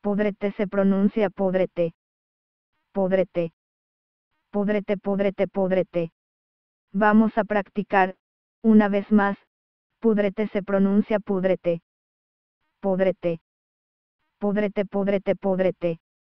Podrete se pronuncia podrete. Podrete. Podrete, podrete, podrete. Vamos a practicar, una vez más, pudrete se pronuncia pudrete. Podrete. Podrete, podrete, podrete.